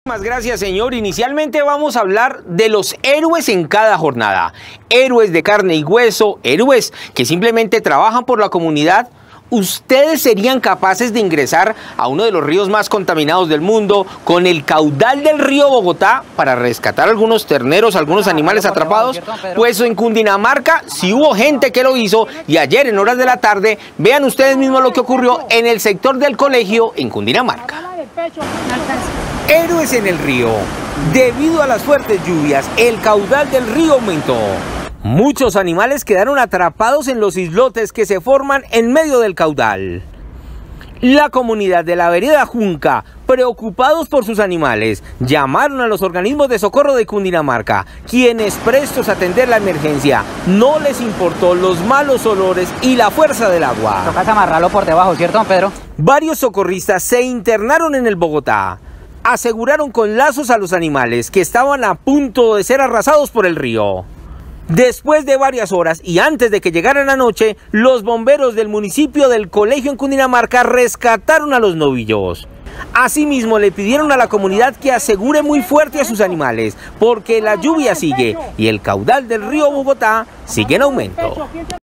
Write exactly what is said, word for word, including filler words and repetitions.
Muchas gracias, señor. Inicialmente vamos a hablar de los héroes en cada jornada. Héroes de carne y hueso, héroes que simplemente trabajan por la comunidad. ¿Ustedes serían capaces de ingresar a uno de los ríos más contaminados del mundo con el caudal del río Bogotá para rescatar algunos terneros, algunos animales atrapados? Pues en Cundinamarca sí hubo gente que lo hizo, y ayer en horas de la tarde, vean ustedes mismos lo que ocurrió en el sector del colegio en Cundinamarca. Héroes en el río. Debido a las fuertes lluvias, el caudal del río aumentó. Muchos animales quedaron atrapados en los islotes que se forman en medio del caudal. La comunidad de la vereda Junca, preocupados por sus animales, llamaron a los organismos de socorro de Cundinamarca, quienes, prestos a atender la emergencia, no les importó los malos olores y la fuerza del agua. Toca amarrarlo por debajo, ¿cierto, don Pedro? Varios socorristas se internaron en el Bogotá. Aseguraron con lazos a los animales que estaban a punto de ser arrasados por el río. Después de varias horas y antes de que llegara la noche, los bomberos del municipio del colegio en Cundinamarca rescataron a los novillos. Asimismo, le pidieron a la comunidad que asegure muy fuerte a sus animales, porque la lluvia sigue y el caudal del río Bogotá sigue en aumento.